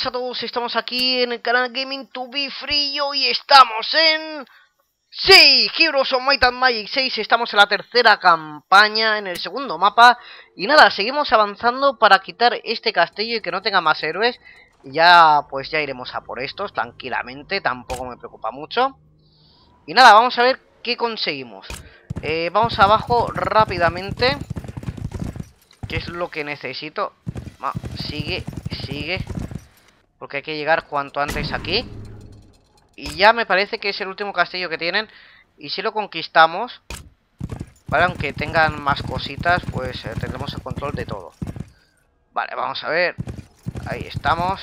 buenas a todos, estamos aquí en el canal Gaming to be Free y hoy estamos en... ¡Sí! Heroes of Might and Magic 6, estamos en la tercera campaña, en el segundo mapa. Y nada, seguimos avanzando para quitar este castillo y que no tenga más héroes. Y ya, pues ya iremos a por estos tranquilamente, tampoco me preocupa mucho. Y nada, vamos a ver qué conseguimos. Vamos abajo rápidamente. ¿Qué es lo que necesito? Sigue. Porque hay que llegar cuanto antes aquí. Y ya me parece que es el último castillo que tienen. Y si lo conquistamos, vale, aunque tengan más cositas, pues tendremos el control de todo. Vale, vamos a ver. Ahí estamos.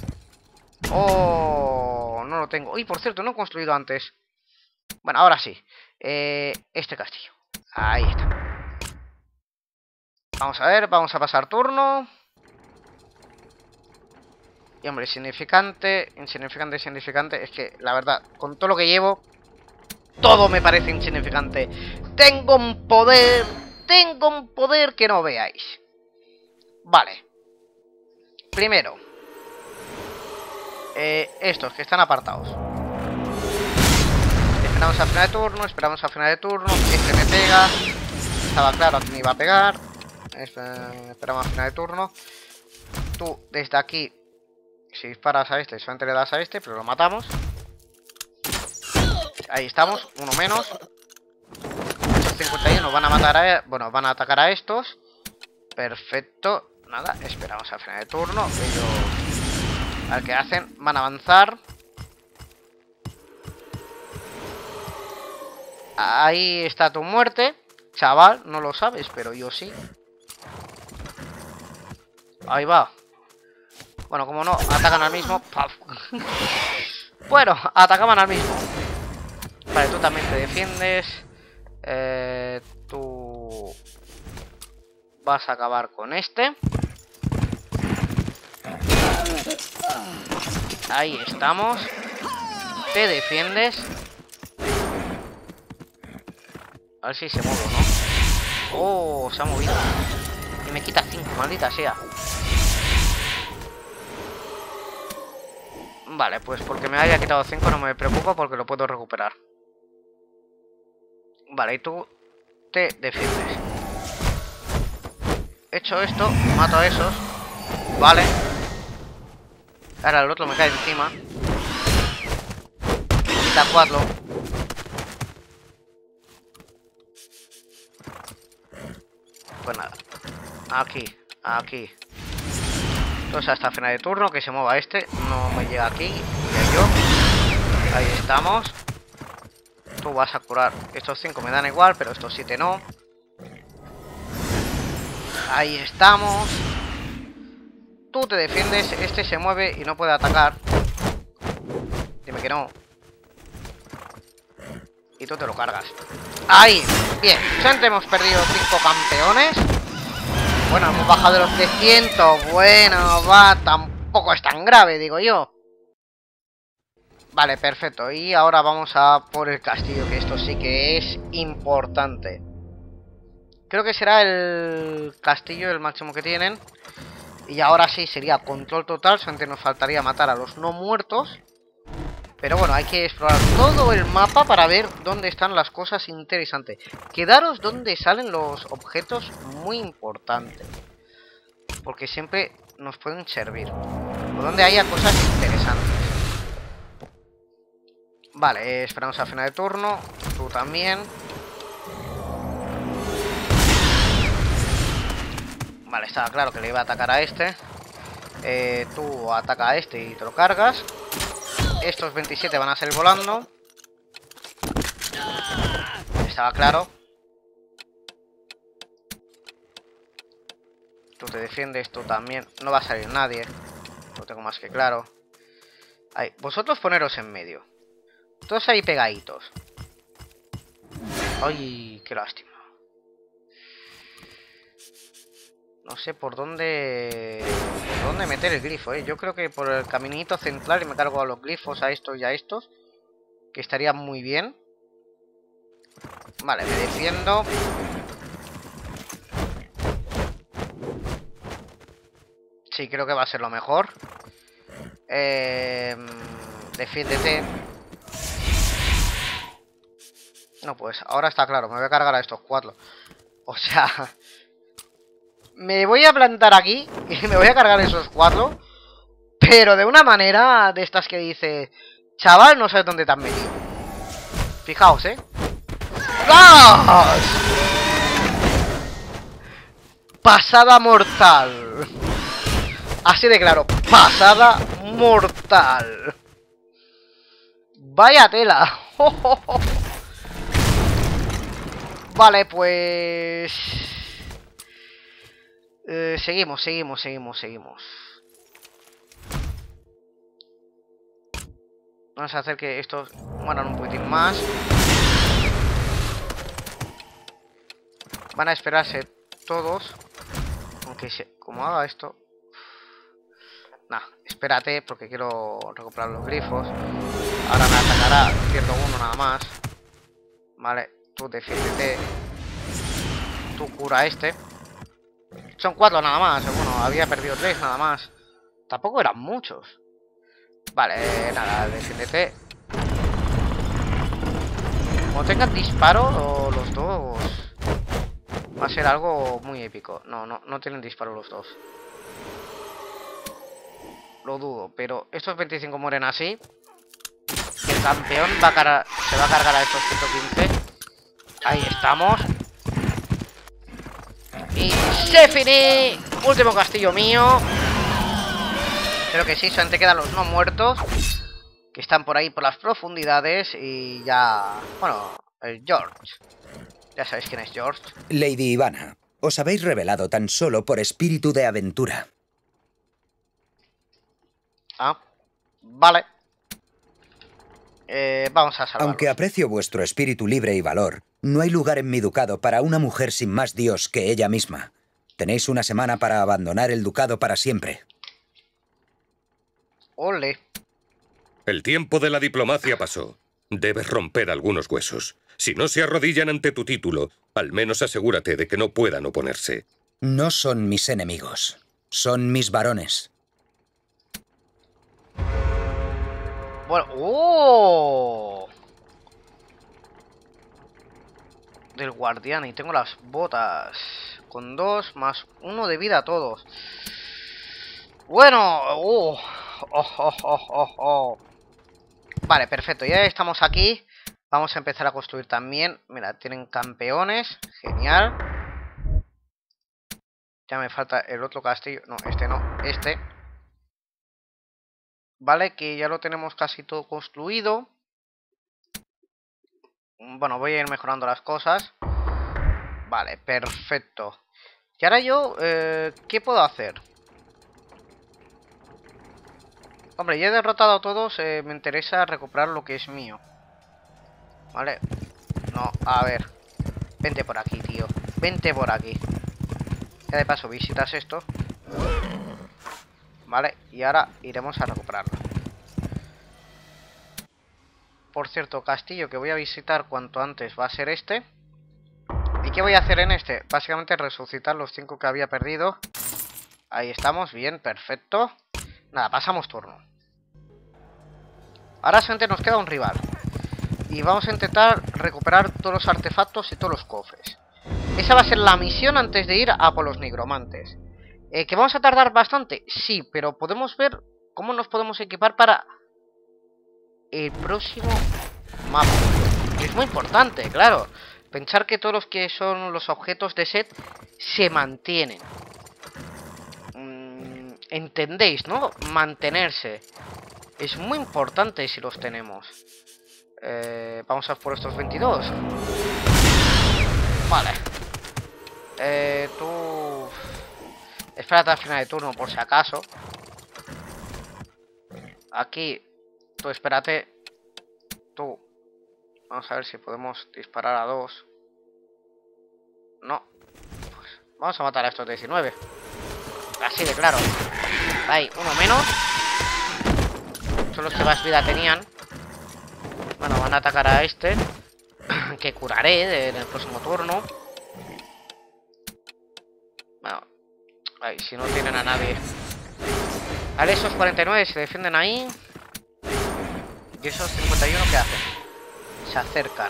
Oh, no lo tengo. Uy, por cierto, no he construido antes. Bueno, ahora sí. Este castillo. Ahí está. Vamos a ver, vamos a pasar turno. Y hombre, insignificante. Es que, la verdad, con todo lo que llevo, todo me parece insignificante. Tengo un poder que no veáis. Vale. Primero, estos que están apartados. Esperamos a final de turno. Este me pega. Estaba claro que me iba a pegar. Esperamos a final de turno. Tú, desde aquí, si disparas a este, solamente le das a este, pero lo matamos. Ahí estamos, uno menos. Estos 51 van a matar bueno, van a atacar a estos. Perfecto. Nada, esperamos a final de turno. Ellos, a ver qué hacen. Van a avanzar. Ahí está tu muerte, chaval, no lo sabes, pero yo sí. Ahí va. Bueno, como no, atacan al mismo. Bueno, atacaban al mismo. Vale, tú también te defiendes. Tú vas a acabar con este. Ahí estamos. Te defiendes. A ver si se mueve, ¿no? Oh, se ha movido. Y me quita 5, maldita sea. Vale, pues porque me haya quitado 5 no me preocupa porque lo puedo recuperar. Vale, y tú te defiendes. Hecho esto, mato a esos. Vale. Ahora el otro me cae encima. Quita 4. Pues nada. Aquí. Entonces hasta final de turno, que se mueva este. No me llega aquí. Y yo. Ahí estamos. Tú vas a curar. Estos 5 me dan igual, pero estos 7 no. Ahí estamos. Tú te defiendes. Este se mueve y no puede atacar. Dime que no. Y tú te lo cargas. Ahí. Bien. Gente, hemos perdido 5 campeones. Bueno, hemos bajado de los 300. Bueno, va. Tampoco es tan grave, digo yo. Vale, perfecto. Y ahora vamos a por el castillo, que esto sí que es importante. Creo que será el castillo el máximo que tienen. Y ahora sí sería control total. Solamente nos faltaría matar a los no muertos. Pero bueno, hay que explorar todo el mapa para ver dónde están las cosas interesantes. Quedaros donde salen los objetos, muy importante. Porque siempre nos pueden servir. O donde haya cosas interesantes. Vale, esperamos a final de turno. Tú también. Vale, estaba claro que le iba a atacar a este. Tú ataca a este y te lo cargas. Estos 27 van a salir volando. Estaba claro. Tú te defiendes, tú también. No va a salir nadie. Lo tengo más que claro. Ahí. Vosotros poneros en medio. Todos ahí pegaditos. Ay, qué lástima. No sé por dónde meter el glifo, Yo creo que por el caminito central y me cargo a los glifos, a estos y a estos. Que estaría muy bien. Vale, me defiendo. Sí, creo que va a ser lo mejor. Defiéndete. No, pues ahora está claro, me voy a cargar a estos 4. O sea, me voy a plantar aquí y me voy a cargar a esos 4. Pero de una manera de estas que dice, chaval, no sabes dónde te has metido. Fijaos, ¡gas! Pasada mortal. Así de claro, pasada mortal. Vaya tela. Vale, pues... seguimos. Vamos a hacer que estos mueran un poquitín más. Van a esperarse todos. Aunque como haga esto... Nah, espérate porque quiero recuperar los grifos. Ahora me atacará, pierdo uno nada más. Vale, tú defiéndete. Tú cura a este. Son 4 nada más. Bueno, había perdido 3 nada más. Tampoco eran muchos. Vale, nada, defiéndete. Como tengan disparo los dos, va a ser algo muy épico. No tienen disparo los dos. Lo dudo, pero estos 25 mueren así. Y el campeón se va a cargar a estos 115. Ahí estamos. Y se finí. Último castillo mío. Creo que sí, solamente quedan los no muertos, que están por ahí por las profundidades. Y ya... Bueno, el George. Ya sabéis quién es George. Lady Ivana, os habéis revelado tan solo por espíritu de aventura. Ah, vale. Vamos a salvarlos. Aunque aprecio vuestro espíritu libre y valor, no hay lugar en mi ducado para una mujer sin más Dios que ella misma. Tenéis una semana para abandonar el ducado para siempre. Ole. El tiempo de la diplomacia pasó. Debes romper algunos huesos. Si no se arrodillan ante tu título, al menos asegúrate de que no puedan oponerse. No son mis enemigos. Son mis varones. Bueno, ¡oh! Del guardián, y tengo las botas. Con 2 más 1 de vida a todos. Bueno, Vale, perfecto, ya estamos aquí. Vamos a empezar a construir también. Mira, tienen campeones. Genial. Ya me falta el otro castillo. No, este no, este. Vale, que ya lo tenemos casi todo construido. Bueno, voy a ir mejorando las cosas. Vale, perfecto. Y ahora yo, ¿qué puedo hacer? Hombre, ya he derrotado a todos. Me interesa recuperar lo que es mío. Vale. No, a ver. Vente por aquí, tío. Vente por aquí. Ya de paso visitas esto. Vale, y ahora iremos a recuperarlo. Por cierto, castillo que voy a visitar cuanto antes va a ser este. ¿Y qué voy a hacer en este? Básicamente resucitar los 5 que había perdido. Ahí estamos, bien, perfecto. Nada, pasamos turno. Ahora solamente nos queda un rival. Y vamos a intentar recuperar todos los artefactos y todos los cofres. Esa va a ser la misión antes de ir a por los nigromantes. ¿Que vamos a tardar bastante? Sí, pero podemos ver cómo nos podemos equipar para el próximo mapa. Es muy importante, claro. Pensar que todos los que son los objetos de set se mantienen. ¿Entendéis, no? Mantenerse. Es muy importante si los tenemos. Vamos a por estos 22. Vale. Tú... Espérate al final de turno por si acaso. Aquí. Tú espérate. Tú. Vamos a ver si podemos disparar a 2. No. Pues vamos a matar a estos 19. Así de claro. Ahí, uno menos. Son los que más vida tenían. Bueno, van a atacar a este. Que curaré en el próximo turno. Bueno. Ahí, si no tienen a nadie. Vale, esos 49 se defienden ahí. ¿Y esos 51 qué hacen? Se acercan.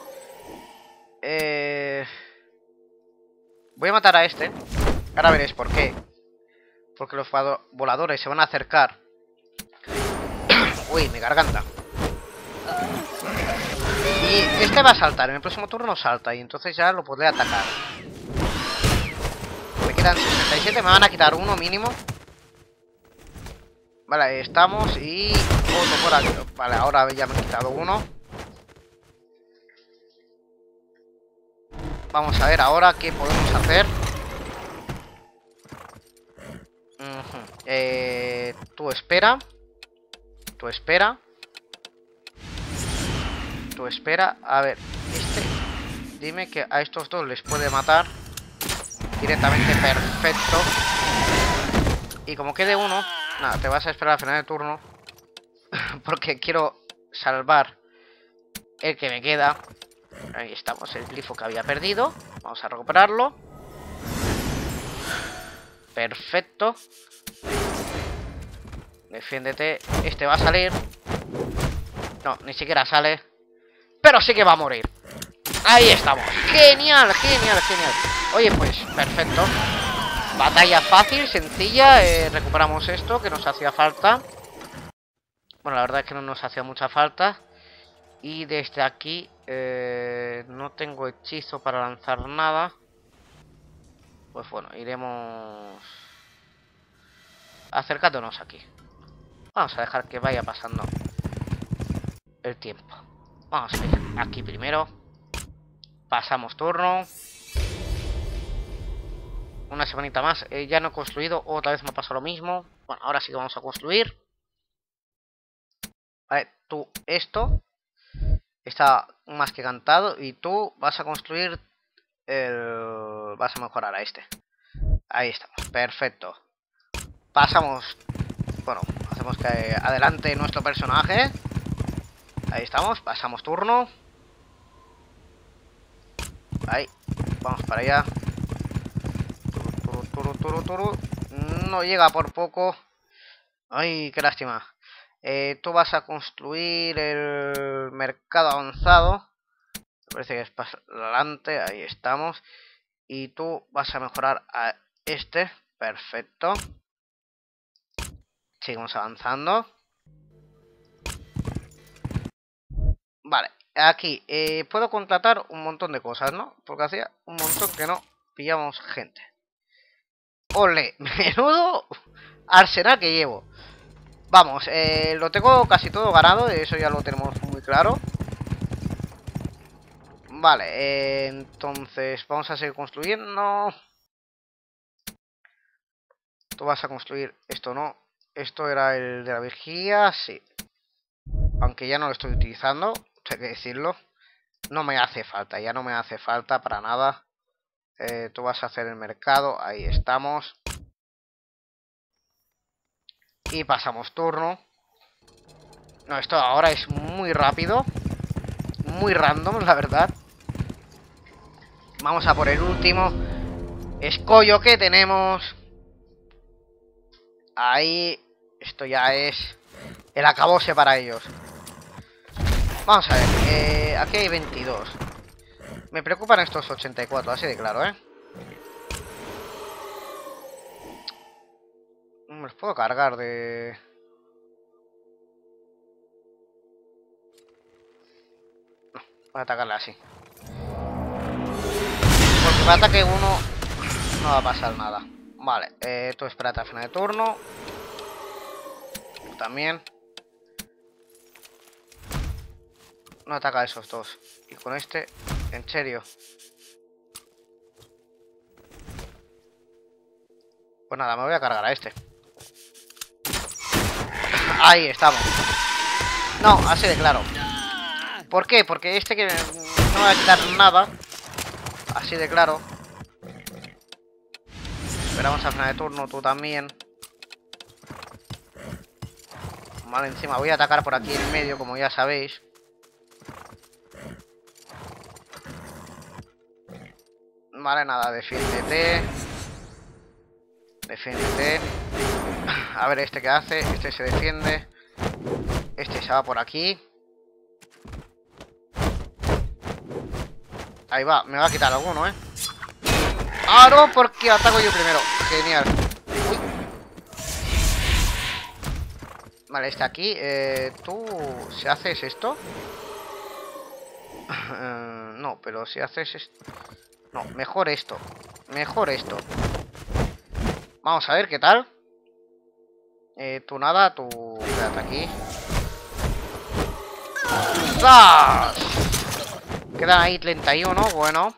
Voy a matar a este. Ahora veréis por qué. Porque los voladores se van a acercar. Uy, mi garganta. Y este va a saltar. En el próximo turno salta. Y entonces ya lo podré atacar. Me quedan 67. Me van a quitar uno mínimo. Vale, ahí estamos. Y otro por aquí. Vale, ahora ya me he quitado uno. Vamos a ver ahora qué podemos hacer. Tú espera. Tú espera. Tú espera. A ver, dime que a estos dos les puede matar directamente. Perfecto. Y como quede uno, nada, te vas a esperar al final del turno. Porque quiero salvar el que me queda. Ahí estamos, el glifo que había perdido. Vamos a recuperarlo. Perfecto. Defiéndete. Este va a salir. No, ni siquiera sale. Pero sí que va a morir. Ahí estamos. Genial, genial, genial. Oye, pues, perfecto. Batalla fácil, sencilla. Recuperamos esto que nos hacía falta. Bueno, la verdad es que no nos hacía mucha falta. Y desde aquí no tengo hechizo para lanzar nada. Pues bueno, iremos acercándonos aquí. Vamos a dejar que vaya pasando el tiempo. Vamos a ir aquí primero. Pasamos turno. Una semanita más. Ya no he construido. Otra vez me ha pasado lo mismo. Bueno, ahora sí que vamos a construir. Vale, tú esto. Está más que cantado. Y tú vas a construir el... Vas a mejorar a este. Ahí estamos. Perfecto. Pasamos... Bueno, hacemos que adelante nuestro personaje. Ahí estamos. Pasamos turno. Ahí. Vamos para allá. Turu. No llega por poco. Ay, qué lástima. Tú vas a construir el mercado avanzado. Me parece que es para adelante. Ahí estamos. Y tú vas a mejorar a este. Perfecto. Seguimos avanzando. Vale. Aquí puedo contratar un montón de cosas, ¿no? Porque hacía un montón que no pillamos gente. ¡Ole! Menudo arsenal que llevo. Vamos, lo tengo casi todo ganado. Eso ya lo tenemos muy claro. Vale, entonces vamos a seguir construyendo. Tú vas a construir esto, ¿no? Esto era el de la vigía, sí. Aunque ya no lo estoy utilizando, hay que decirlo. No me hace falta, ya no me hace falta para nada. Tú vas a hacer el mercado, ahí estamos. Y pasamos turno. No, esto ahora es muy rápido. Muy random, la verdad. Vamos a por el último escollo que tenemos. Ahí. Esto ya es el acabose para ellos. Vamos a ver. Aquí hay 22. Me preocupan estos 84, así de claro, ¿eh? Me los puedo cargar de... No, voy a atacarle así. Porque para ataque uno no va a pasar nada. Vale, tú espérate al final de turno. Tú también. No ataca a esos dos. Y con este, en serio. Pues nada, me voy a cargar a este. Ahí estamos. No, así de claro. ¿Por qué? Porque este que no va a quitar nada. Así de claro. Esperamos al final de turno, tú también. Vale, encima voy a atacar por aquí en medio, como ya sabéis. Vale, nada, defiéndete. Defiéndete. A ver este qué hace. Este se defiende. Este se va por aquí. Ahí va, me va a quitar alguno, ¿eh? ¡Ah, no! Porque ataco yo primero. Genial. Uy. Vale, este aquí. ¿Tú si haces esto? No, pero si haces esto... No, mejor esto. Mejor esto. Vamos a ver qué tal. Tú nada, tú... Quédate aquí. ¡Zas! Quedan ahí 31, bueno.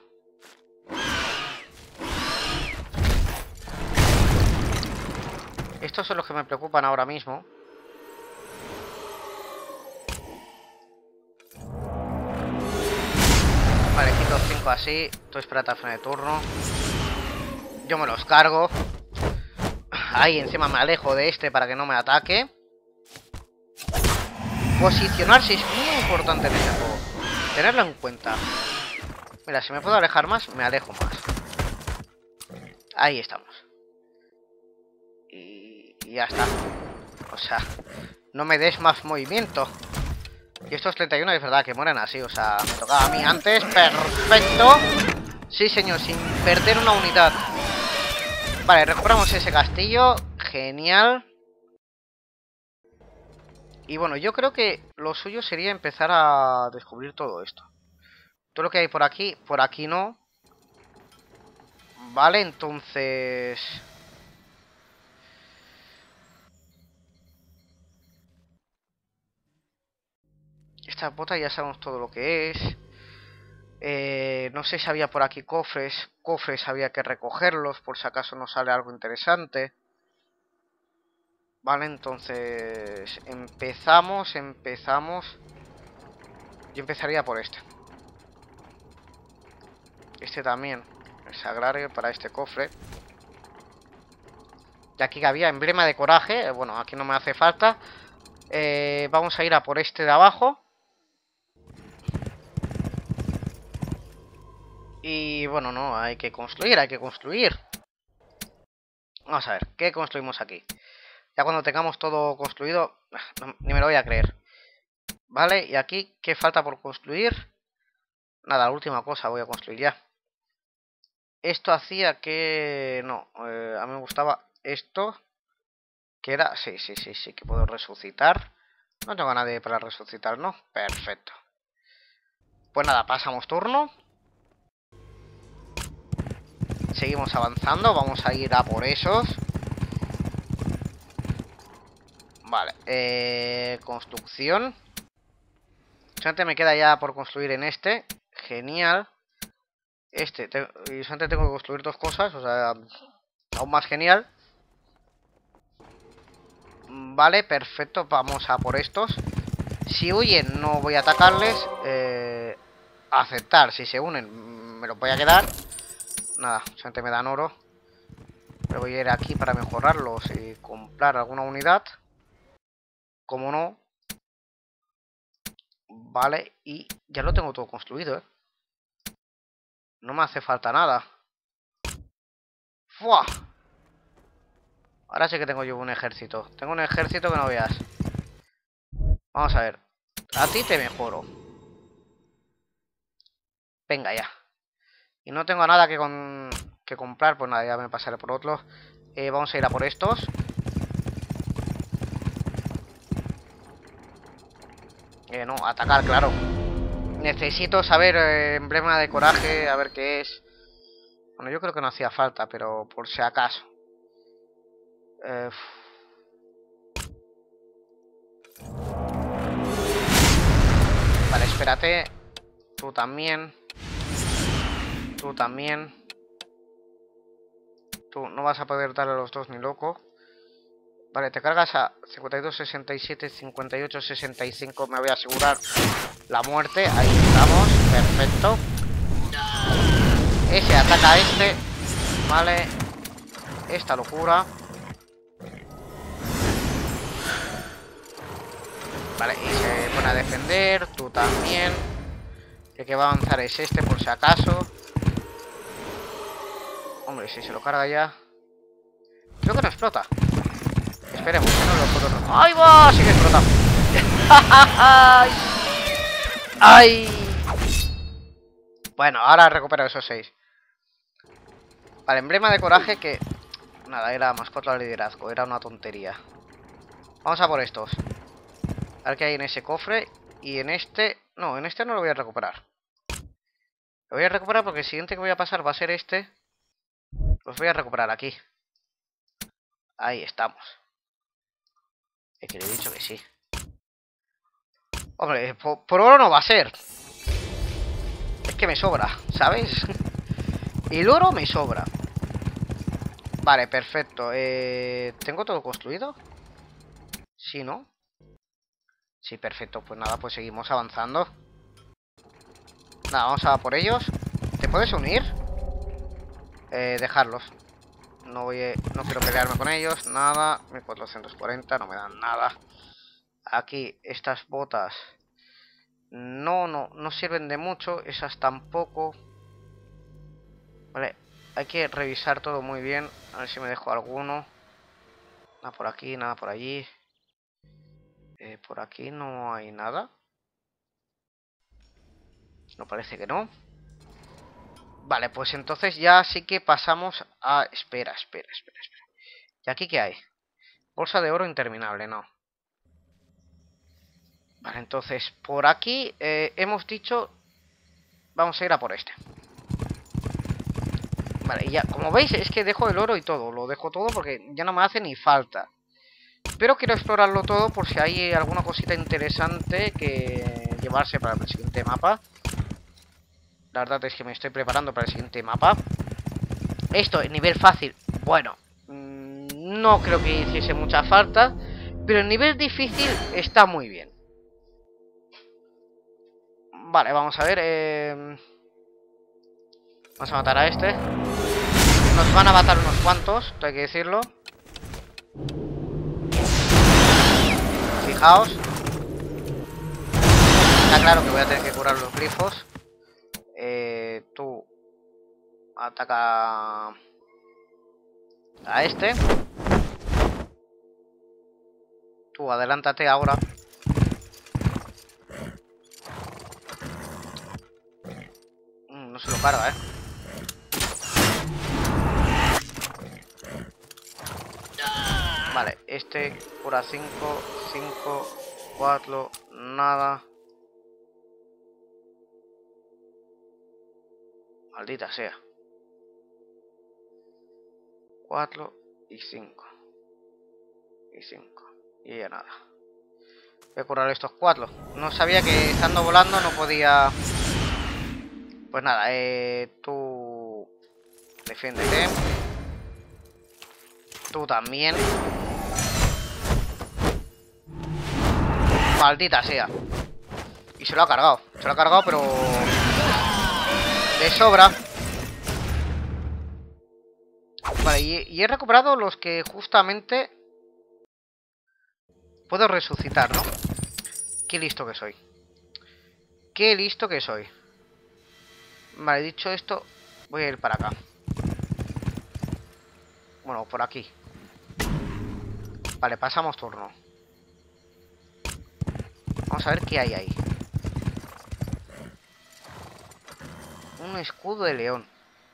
Estos son los que me preocupan ahora mismo. Vale, quito 5 así. Tú espérate al final de turno. Yo me los cargo. Ahí encima me alejo de este para que no me ataque. Posicionarse es muy importante en este juego. Tenerlo en cuenta. Mira, si me puedo alejar más, me alejo más. Ahí estamos. Y ya está. O sea, no me des más movimiento. Y estos 31 es verdad que mueren así. O sea, me tocaba a mí antes. Perfecto. Sí, señor, sin perder una unidad. Vale, recuperamos ese castillo. Genial. Y bueno, yo creo que lo suyo sería empezar a descubrir todo esto. Todo lo que hay por aquí no. Vale, entonces... Esta bota ya sabemos todo lo que es. No sé si había por aquí cofres. Cofres había que recogerlos por si acaso nos sale algo interesante. Vale, entonces... Empezamos. Yo empezaría por este. Este también. El sagrario para este cofre. Y aquí había emblema de coraje. Bueno, aquí no me hace falta. Vamos a ir a por este de abajo. Y bueno, no, hay que construir. Vamos a ver, ¿qué construimos aquí? Ya cuando tengamos todo construido, ni me lo voy a creer. Vale, y aquí, ¿qué falta por construir? Nada, la última cosa voy a construir ya. Esto hacía que... No, a mí me gustaba esto. Que era... Sí, que puedo resucitar. No tengo a nadie para resucitar, ¿no? Perfecto. Pues nada, pasamos turno. Seguimos avanzando, vamos a ir a por esos. Vale, construcción. Solamente me queda ya por construir en este. Genial. Y solamente tengo que construir dos cosas, o sea, aún más genial. Vale, perfecto, vamos a por estos. Si huyen no voy a atacarles. Aceptar, si se unen me los voy a quedar. Nada, solamente me dan oro. Pero voy a ir aquí para mejorarlos y comprar alguna unidad. Como no. Vale, y ya lo tengo todo construido, ¿eh? No me hace falta nada. ¡Fua! Ahora sí que tengo yo un ejército. Tengo un ejército que no veas. Vamos a ver. A ti te mejoro. Venga ya. Y no tengo nada que comprar. Pues nada, ya me pasaré por otros. Vamos a ir a por estos. No, atacar, claro. Necesito saber emblema de coraje. A ver qué es. Bueno, yo creo que no hacía falta, pero por si acaso. Vale, espérate. Tú también. Tú también. Tú no vas a poder darle a los dos ni loco. Vale, te cargas a 52, 67, 58, 65. Me voy a asegurar la muerte. Ahí estamos. Perfecto. Ese ataca a este. Vale. Esta locura. Vale, y se pone a defender. Tú también. El que va a avanzar es este por si acaso. Hombre, si se lo carga ya. Creo que no explota. Esperemos que no lo puedo... ¡Ahí va! Sigue explotando. ¡Ay! Bueno, ahora recupero esos 6. Vale, emblema de coraje que... Nada, era más 4 al liderazgo. Era una tontería. Vamos a por estos. A ver qué hay en ese cofre. Y en este... No, en este no lo voy a recuperar. Lo voy a recuperar porque el siguiente que voy a pasar va a ser este. Los voy a recuperar aquí. Ahí estamos. Es que le he dicho que sí. Hombre, por oro no va a ser. Es que me sobra, ¿sabes? El oro me sobra. Vale, perfecto. ¿Tengo todo construido? Sí, ¿no? Sí, perfecto. Pues nada, pues seguimos avanzando. Nada, vamos a por ellos. ¿Te puedes unir? Dejarlos. No quiero pelearme con ellos. Nada. 1440, no me dan nada. Aquí, estas botas. No sirven de mucho. Esas tampoco. Vale, hay que revisar todo muy bien. A ver si me dejo alguno. Nada por aquí, nada por allí. Por aquí no hay nada. No, parece que no. Vale, pues entonces ya sí que pasamos a... Espera. ¿Y aquí qué hay? Bolsa de oro interminable, no. Vale, entonces por aquí hemos dicho... Vamos a ir a por este. Vale, y ya, como veis es que dejo el oro y todo. Lo dejo todo porque ya no me hace ni falta. Pero quiero explorarlo todo por si hay alguna cosita interesante que llevarse para el siguiente mapa. La verdad es que me estoy preparando para el siguiente mapa. Esto, en nivel fácil, bueno, no creo que hiciese mucha falta. Pero en nivel difícil está muy bien. Vale, vamos a ver. Vamos a matar a este. Nos van a matar unos cuantos, hay que decirlo. Fijaos. Está claro que voy a tener que curar los glifos. Tú ataca a este. Tú adelántate ahora. No se lo carga, Vale, este cura 5, 4, nada. Maldita sea. 4 y 5. Y 5. Y ya nada. Voy a curar estos 4. No sabía que estando volando no podía... Pues nada, tú... Defiéndete. Tú también. Maldita sea. Y se lo ha cargado. Se lo ha cargado, pero... de sobra. Vale, y he recuperado los que justamente... puedo resucitar, ¿no? Qué listo que soy. Qué listo que soy. Vale, dicho esto, voy a ir para acá. Bueno, por aquí. Vale, pasamos turno. Vamos a ver qué hay ahí. Un escudo de león.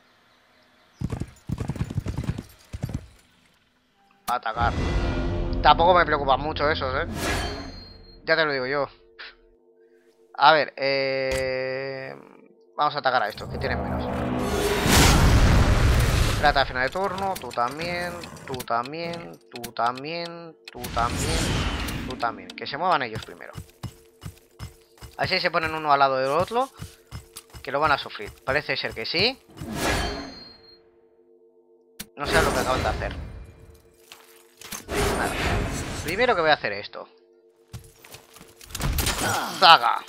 Atacar. Tampoco me preocupan mucho esos, Ya te lo digo yo. A ver, vamos a atacar a estos, que tienen menos. Trata de final de turno, tú también, tú también, tú también, tú también, tú también. Que se muevan ellos primero. Así se ponen uno al lado del otro, que lo van a sufrir. Parece ser que sí. No sé lo que acaban de hacer. Vale. Primero que voy a hacer esto. Zaga.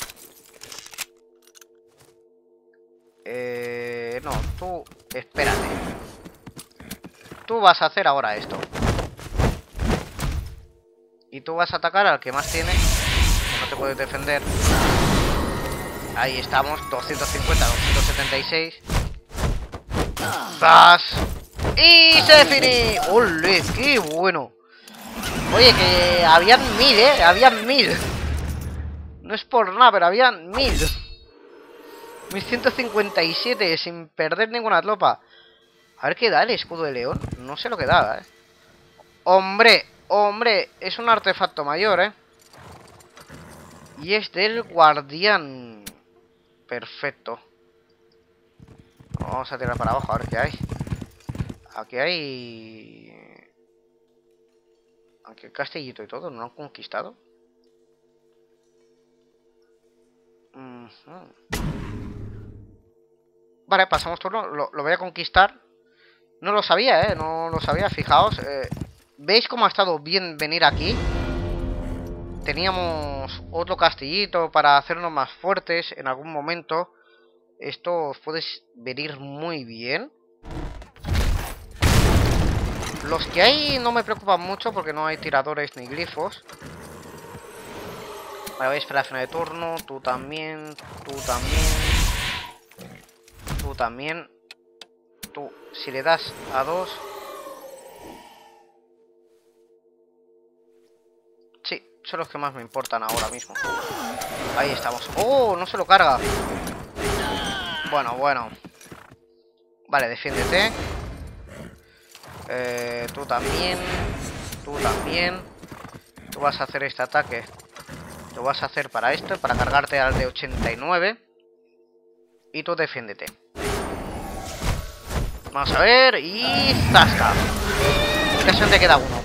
No, tú... espérate. Tú vas a hacer ahora esto. Y tú vas a atacar al que más tiene, que no te puedes defender. Ahí estamos, 250, 276. ¡Zas! ¡Y se finí! ¡Ole! ¡Qué bueno! Oye, que habían 1000, habían 1000. No es por nada, pero habían 1000. 1157 sin perder ninguna tropa. A ver qué da el escudo de león. No sé lo que da, Hombre, hombre, es un artefacto mayor, Y es del guardián. Perfecto. Vamos a tirar para abajo a ver qué hay. Aquí hay... Aquí el castillito y todo, ¿no lo han conquistado? Vale, pasamos turno. Lo voy a conquistar. No lo sabía, no lo sabía, fijaos. ¿Veis cómo ha estado bien venir aquí? Teníamos otro castillito para hacernos más fuertes en algún momento. Esto os puede venir muy bien. Los que hay no me preocupan mucho porque no hay tiradores ni glifos. Vale, voy a esperar a final de turno. Tú también, tú también. Tú también. Tú, si le das a 2... Sí, son los que más me importan ahora mismo. Ahí estamos. ¡Oh! No se lo carga. Bueno, bueno. Vale, defiéndete. Tú también. Tú también. Tú vas a hacer este ataque. Lo vas a hacer para esto, para cargarte al de 89. Y tú defiéndete. Vamos a ver. Y ¡zasca! Casi te queda uno.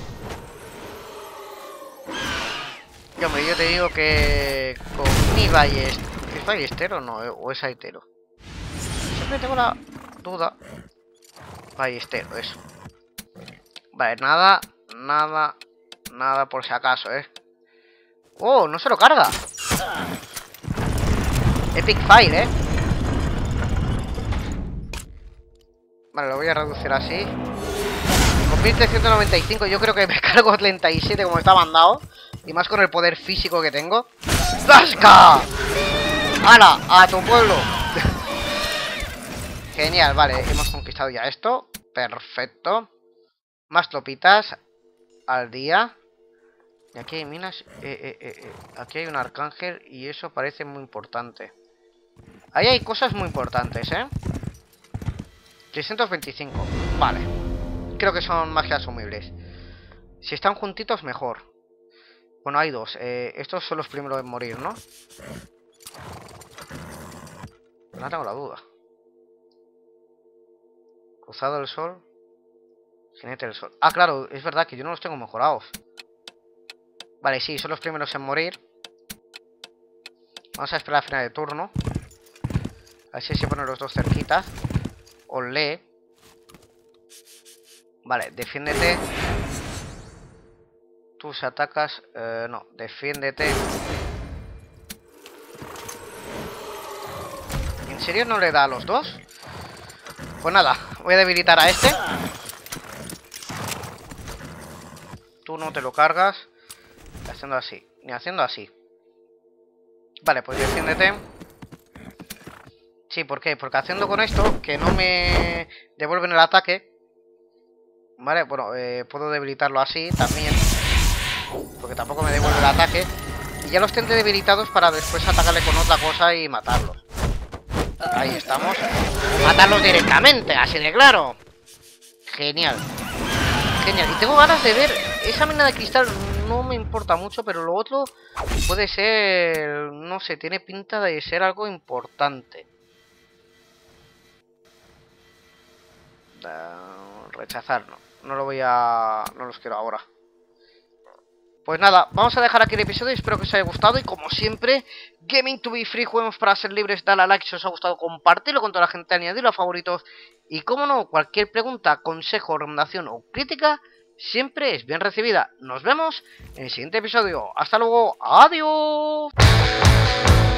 Y hombre, yo te digo que con mi ballester... ¿Es ballestero o no? ¿O es aitero? Siempre tengo la duda. Ballestero, eso. Vale, nada, nada, nada por si acaso, ¡Oh! No se lo carga. Epic Fire, Vale, lo voy a reducir así. Con 1395 yo creo que me cargo 37 como está mandado. Y más con el poder físico que tengo. ¡Zasca! ¡Hala! ¡A tu pueblo! Genial, vale, hemos conquistado ya esto. Perfecto. Más tropitas al día. Y aquí hay minas. Aquí hay un arcángel y eso parece muy importante. Ahí hay cosas muy importantes, 325. Vale. Creo que son más que asumibles. Si están juntitos, mejor. Bueno, hay dos. Estos son los primeros en morir, ¿no? No tengo la duda. Cruzado del sol. Jinete del sol. Ah, claro, es verdad que yo no los tengo mejorados. Vale, sí, son los primeros en morir. Vamos a esperar a final de turno. A ver si se ponen los dos cerquitas. Olé. Vale, defiéndete. Tú se atacas. No, defiéndete. ¿En serio no le da a los dos? Pues nada, voy a debilitar a este. Tú no te lo cargas. Haciendo así, ni haciendo así. Vale, pues defiéndete. Sí, ¿por qué? Porque haciendo con esto, que no me devuelven el ataque. Vale, bueno, puedo debilitarlo así también. Porque tampoco me devuelve el ataque. Y ya los tendré debilitados para después atacarle con otra cosa y matarlos. Ahí estamos. Matarlos directamente, así de claro. Genial. Genial. Y tengo ganas de ver esa mina de cristal. No me importa mucho, pero lo otro puede ser... No sé, tiene pinta de ser algo importante. Rechazar, no. No lo voy a... No los quiero ahora. Pues nada, vamos a dejar aquí el episodio. Espero que os haya gustado. Y como siempre, Gaming to be Free, juegos para ser libres. Dale a like si os ha gustado, compartirlo con toda la gente, añadirlo a favoritos. Y como no, cualquier pregunta, consejo, recomendación o crítica siempre es bien recibida. Nos vemos en el siguiente episodio. Hasta luego. Adiós.